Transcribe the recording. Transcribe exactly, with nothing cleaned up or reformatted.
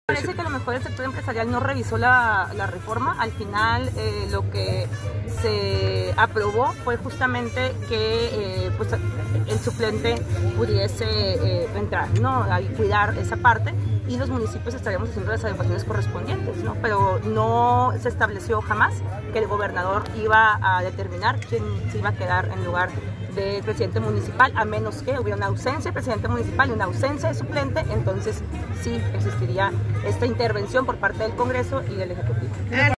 Parece que a lo mejor el sector empresarial no revisó la, la reforma. Al final eh, lo que se aprobó fue justamente que eh, pues, el suplente pudiese eh, entrar, ¿no? Y cuidar esa parte, y los municipios estaríamos haciendo las adecuaciones correspondientes, ¿no? Pero no se estableció jamás que el gobernador iba a determinar quién se iba a quedar en lugar del presidente municipal, a menos que hubiera una ausencia del presidente municipal y una ausencia de suplente. Entonces sí existiría esta intervención por parte del Congreso y del Ejecutivo.